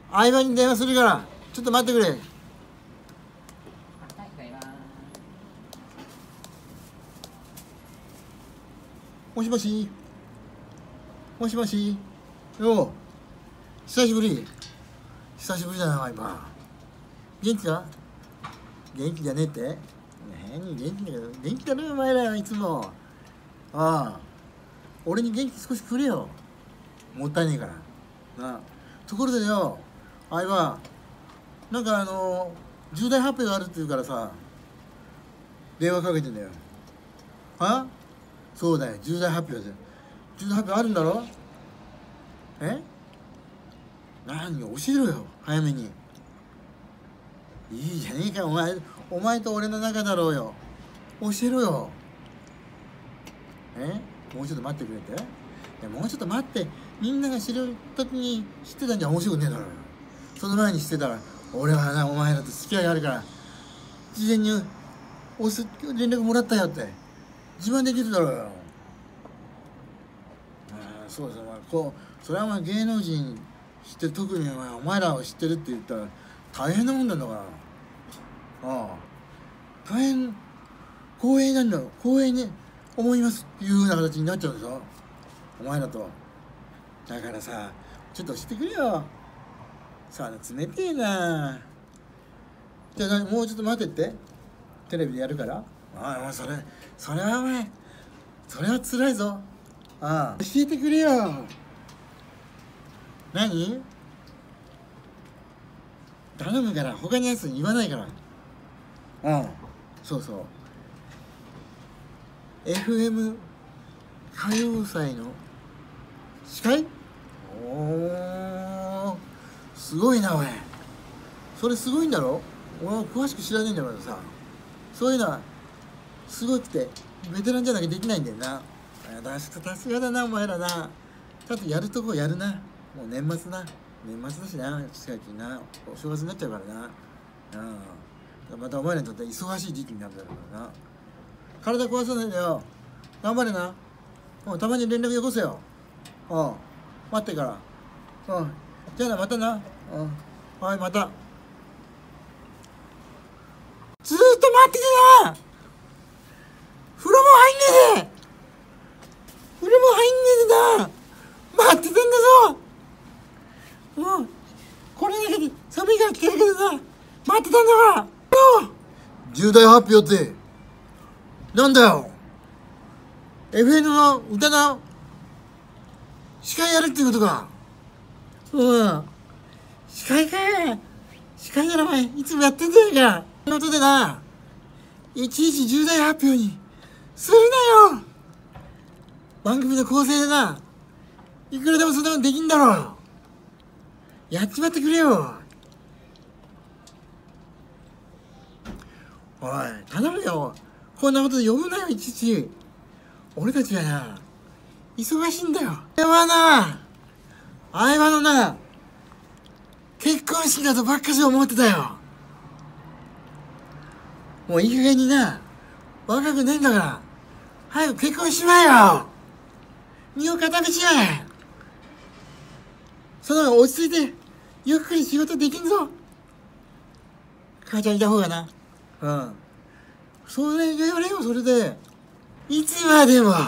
相葉に電話するからちょっと待ってくれ。もしもし。もしもし。よう。久しぶり。久しぶりだな、相葉。元気か？元気じゃねえって？何元気だけど、元気だね、お前らいつも。ああ。俺に元気少しくれよ。もったいねえから。なあ。ところでよ、相葉、なんか重大発表があるって言うからさ、電話かけてんだよ。は？そうだよ、重大発表で。重大発表あるんだろ？え？何よ、教えろよ、早めに。いいじゃねえか、お前と俺の仲だろうよ。教えろよ。もうちょっと待ってくれて。いや、もうちょっと待って。みんなが知る時に知ってたんじゃ面白くねえだろうよ。その前に知ってたら、俺はな、お前らと付き合いがあるから、事前に連絡もらったよって自慢できるだろうよ。そうそう、それはお前芸能人知ってる、特にお前らを知ってるって言ったら大変なもんなんだから。大変光栄なんだよ。光栄に思いますっていうふうな形になっちゃうでしょ、お前らと。だからさ、ちょっと教えてくれよ。さあ、冷てえな。じゃあもうちょっと待ってって、テレビでやるから。おい、それはお前、それは辛いぞ。教えてくれよ。何？頼むから、他にやつに言わないから。そうそう。FM 歌謡祭の司会？すごいな、おい。それすごいんだろ？俺は詳しく知らねえんだからさ。そういうのはすごくてベテランじゃなきゃできないんだよな。さすがだな、お前らな。ちゃんとやるとこやるな。もう年末だしな、近々な、お正月になっちゃうからな。またお前らにとっては忙しい時期になるだろうからな。体壊さないでよ。頑張れな。たまに連絡よこせよ。待ってから。じゃあな、またな。はい、また。ずーっと待っててな。風呂も入んねえで。風呂も入んねえでな。待っててんだぞ。これだけで寒いから来てるけどさ、待ってたんだから。重大発表ってなんだよ。FN の歌の司会やるっていうことか。司会か。司会ならお前いつもやってんじゃねえか。その音でな、いちいち重大発表にするなよ。番組の構成でな、いくらでもそんなのできんだろ。やっちまってくれよ。おい、頼むよ。こんなことで呼ぶなよ、いちいち。俺たちはな、忙しいんだよ。相葉のな、結婚式だとばっかし思ってたよ。もういい加減にな、若くねえんだから、早く結婚しまえよ。身を固めちまえ。その方が落ち着いて、ゆっくり仕事できんぞ。母ちゃんいた方がな。それやれよ、それで。いつまでも、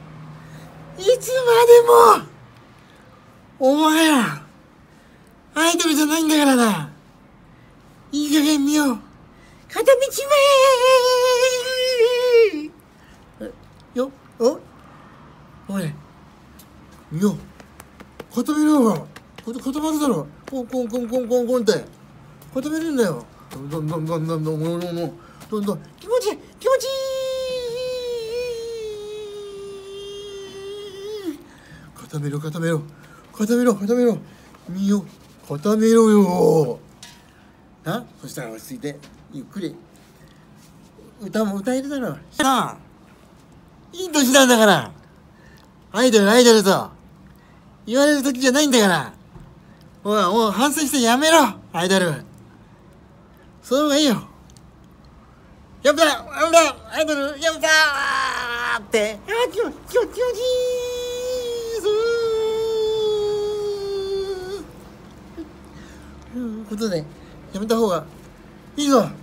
お前ら、アイドルじゃないんだからな。いい加減見よう。固めちまおい、見よう。固めろよ。固まるだろ。コンって。固めるんだよ。どんどん。気持ちいい。固めろ。見よ。固めろよ。そしたら落ち着いて、ゆっくり。歌も歌えるだろう。いい年なんだから。アイドルと言われる時じゃないんだから。もう反省してやめろ、アイドル。その方がいいよ。やめたアイドルやめたーって。気持ちいい。 いうことでやめた方がいいぞ。